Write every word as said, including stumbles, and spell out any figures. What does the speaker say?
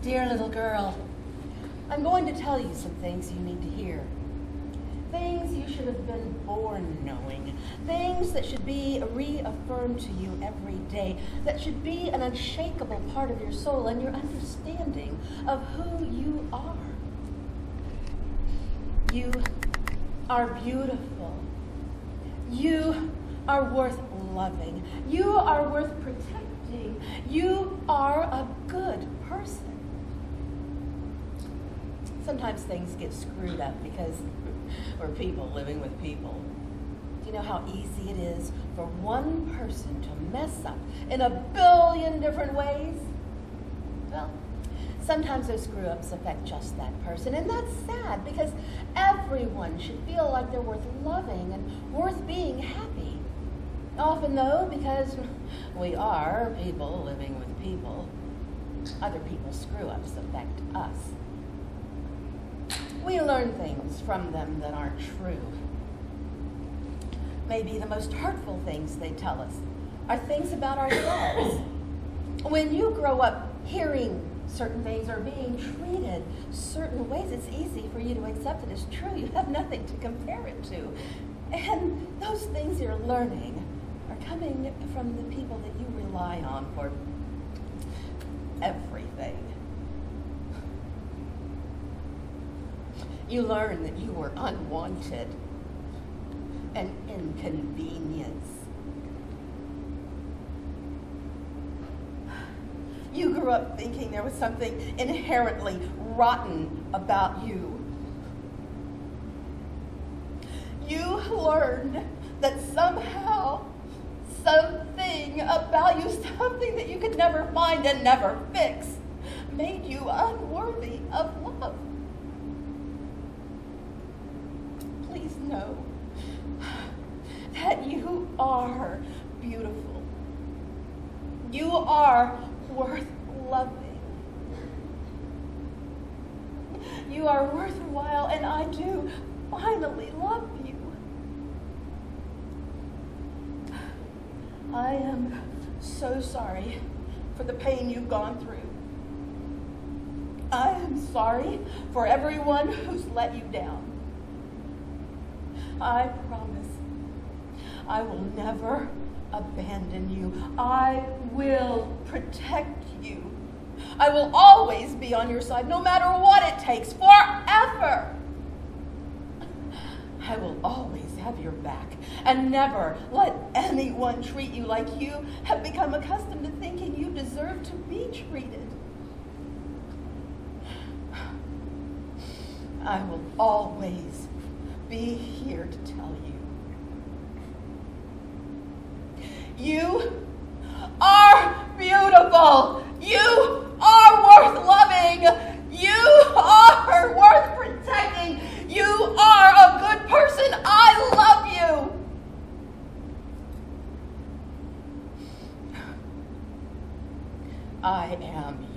Dear little girl, I'm going to tell you some things you need to hear. Things you should have been born knowing. Things that should be reaffirmed to you every day. That should be an unshakable part of your soul and your understanding of who you are. You are beautiful. You are worth loving. You are worth protecting. You are a good person. Sometimes things get screwed up because we're people living with people. Do you know how easy it is for one person to mess up in a billion different ways? Well, sometimes those screw-ups affect just that person, and that's sad because everyone should feel like they're worth loving and worth being happy. Often, though, because we are people living with people, other people's screw-ups affect us. We learn things from them that aren't true. Maybe the most hurtful things they tell us are things about ourselves. When you grow up hearing certain things or being treated certain ways, it's easy for you to accept it as true. You have nothing to compare it to. And those things you're learning are coming from the people that you rely on for everything. You learn that you were unwanted, an inconvenience. You grew up thinking there was something inherently rotten about you. You learned that somehow, something about you, something that you could never find and never fix, made you unworthy of love. Please know that you are beautiful. You are worth loving. You are worthwhile, and I do finally love you. I am so sorry for the pain you've gone through. I am sorry for everyone who's let you down. I promise I will never abandon you. I will protect you. I will always be on your side, no matter what it takes, forever. I will always have your back and never let anyone treat you like you have become accustomed to thinking you deserve to be treated. I will always be here to tell you. You are beautiful. You are worth loving. You are worth protecting. You are a good person. I love you. I am